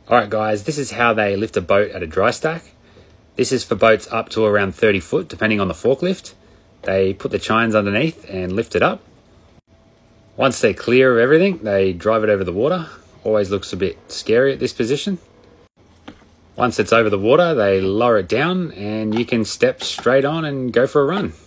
Alright guys, this is how they lift a boat at a dry stack. This is for boats up to around 30 foot, depending on the forklift. They put the chines underneath and lift it up. Once they're clear of everything, they drive it over the water. Always looks a bit scary at this position. Once it's over the water, they lower it down and you can step straight on and go for a run.